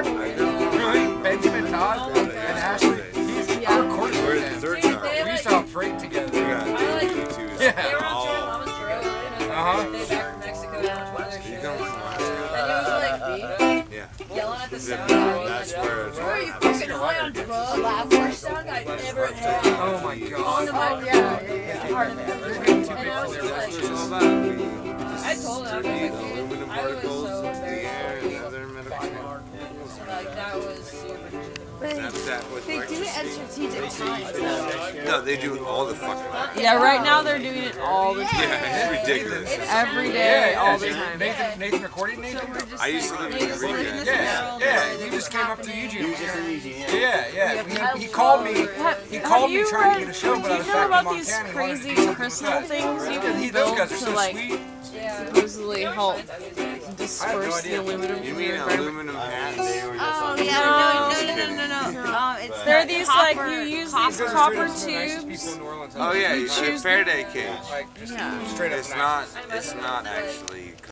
Todd? Really? Benjamin Todd and Ashley? I recorded with them. Third time. We used to have freight together. We got YouTube. Yeah. They were on tour in Mama's Drill. They back from Mexico. You come from Alaska. And he was like, Yeah. yelling at the sound. That's where it's Where are you fucking high on drugs? The worst sound I ever had. Oh my god. Oh yeah. And I was just like, all about. I told him, I was like, dude, Aluminum I was particles, so the embarrassed. air, and other medical particles. Like, that was super They do it at strategic times. No, they do it all the fucking time. Yeah, right now they're doing it all the time. Yeah, it's ridiculous. Every day, all the Yeah, time. Nathan recorded Nathan? I used to live in Eureka. Yeah, he just came up to Eugene. Yeah. He called me. He called me trying to get a show, but I was Do you back know in about these Montana. crazy crystal things you can Those build guys are to so like sweet. supposedly help disperse the aluminum You from mean the environment? aluminum hats? Oh yeah, no. It's They're these like copper- you use copper- these copper Nicest tubes. people in New Orleans. Oh yeah, choose Faraday cage. Like, just Yeah. straight up It's nice. not actually